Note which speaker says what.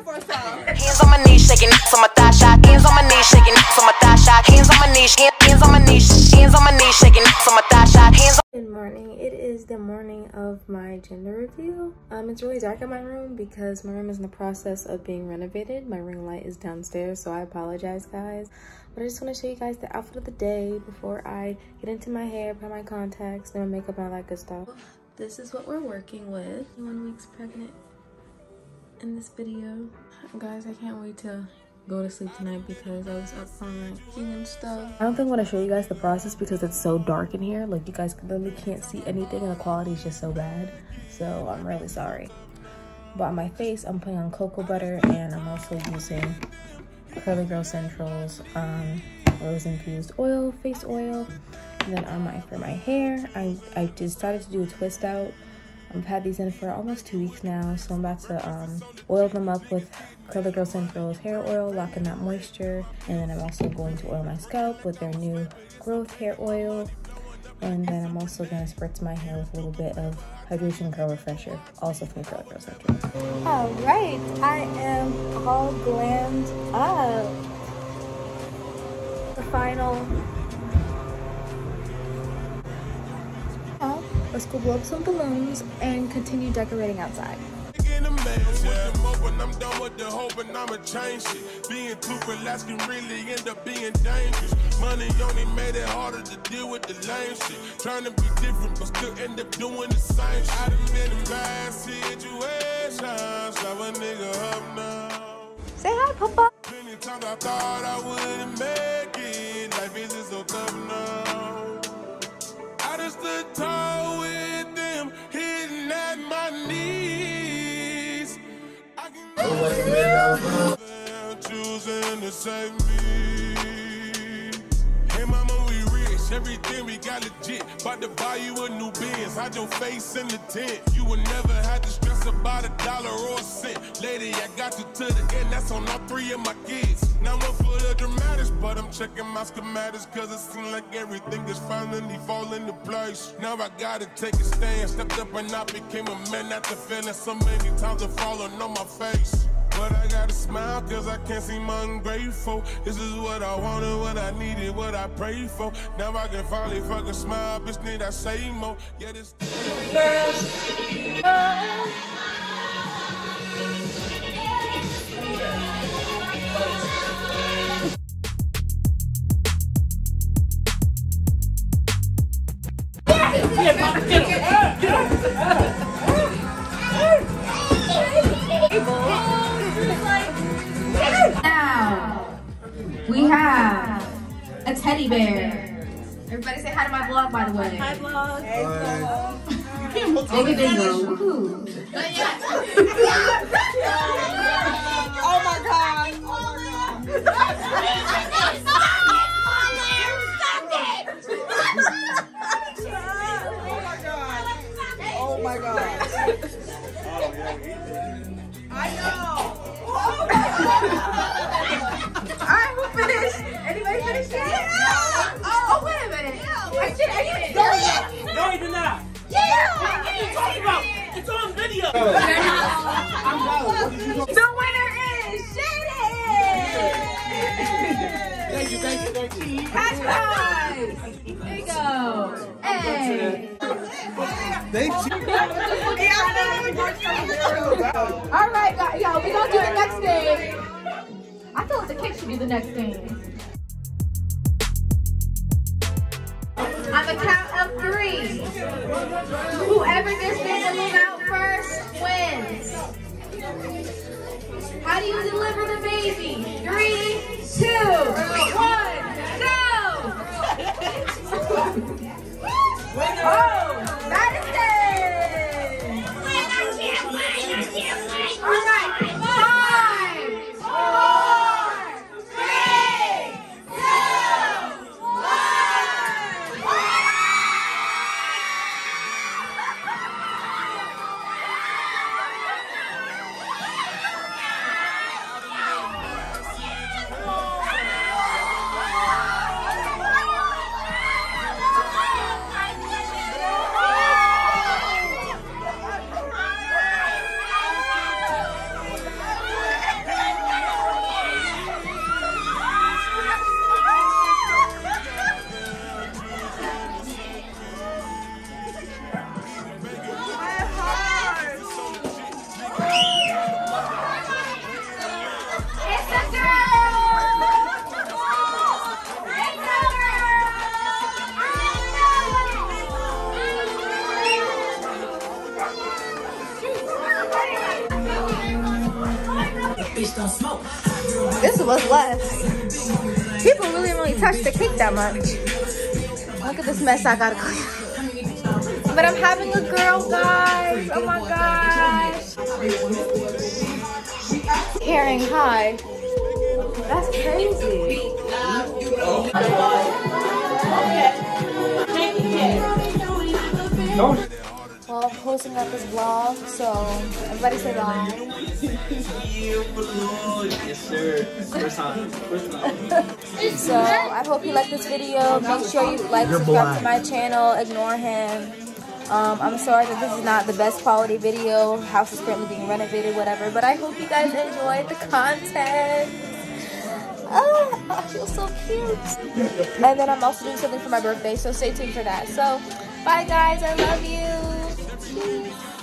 Speaker 1: for some.
Speaker 2: Hands on my knees, shaking ass on my thigh shot. Hands on my knees, shaking ass on my thigh shot. Hands on my knees, hands on my knees, hands on my knees, shaking ass on my thigh shot. Hands on.
Speaker 3: Good morning. It is the morning of my gender reveal. It's really dark in my room because my room is in the process of being renovated. My ring light is downstairs, so I apologize, guys. But I just want to show you guys the outfit of the day before I get into my hair, put my contacts, then my makeup, and all that good stuff. This is what we're working with. 1 week pregnant in this video. Guys, I can't wait to go to sleep tonight because I was up all night and stuff. I don't think I want to show you guys the process because it's so dark in here. Like, you guys literally can't see anything and the quality is just so bad. So I'm really sorry. But on my face, I'm putting on cocoa butter and I'm also using Curly Girl Central's rose infused oil, face oil. And then for my hair, I just started to do a twist out. I've had these in for almost 2 weeks now, so I'm about to oil them up with Curly Girl Central's hair oil, lock in that moisture. And then I'm also going to oil my scalp with their new growth hair oil. And then I'm also going to spritz my hair with a little bit of hydration curl refresher, also from Curly Girl Central. All right, I am all glammed up. The final. Let's go blow up some balloons and continue decorating outside.
Speaker 4: I'm done with the hope and I'ma change shit. Being too relaxed can really end up being dangerous. Money only made it harder to deal with the lame shit. Trying to be different but still end up doing the same shit. I done been in bad situations, love a nigga up now.
Speaker 3: Say hi, Papa.
Speaker 4: Many times I thought I wouldn't make it. Life is just so tough now. I just stood tall with them, hitting at my knees. I can choosing to save me. Hey mama, we rich, everything we got legit. About to buy you a new Benz, hide your face in the tent. You will never have to stress about a dollar or a cent. Lady, I got you to the end, that's on all 3 of my kids. Now I'm for the dramatics, but I'm checking my schematics, cause it seems like everything is finally falling into place. Now I gotta take a stand, stepped up and I became a man after feeling so many times of falling on my face. But I gotta smile cause I can't seem ungrateful. This is what I wanted, what I needed, what I prayed for. Now I can finally fucking smile, bitch need I say more. Yeah, this
Speaker 5: Now we have a teddy bear. Everybody say hi to my vlog, by the way.
Speaker 1: Hi, vlog. Hey, vlog.
Speaker 5: Take a video. Woohoo.
Speaker 1: Oh my god. Oh my god. Oh my god. I know.
Speaker 5: Alright, who finished? Anybody finished yet? Oh, wait a minute. I should have.
Speaker 6: No, he did not.
Speaker 5: Yeah.
Speaker 6: What are you talking about? It's on video.
Speaker 5: The winner is Shady.
Speaker 4: Thank you.
Speaker 5: Cash prize. There you go. Hey.
Speaker 4: Thank you.
Speaker 5: All right, guys. Yo, we gonna do the next game. I feel like the cake should be the next game. On the count of 3, whoever gets to move out first wins. How do you deliver the baby? 3, 2, 1, go! Oh, that is it! All right, 5, 4, 3, 2, 1.
Speaker 3: This was less. People really didn't really touch the cake that much. Look at this mess I gotta clean. But I'm having a girl, guys. Oh my gosh. Herring high. That's crazy. Well, I'm posting up this vlog, so everybody say bye.
Speaker 6: Yes, sir. First time.
Speaker 3: So I hope you like this video. Make sure you like, subscribe to my channel. Ignore him. I'm sorry that this is not the best quality video. House is currently being renovated, whatever. But I hope you guys enjoyed the content. Oh, I feel so cute. And then I'm also doing something for my birthday, so stay tuned for that. So bye guys, I love you. Peace.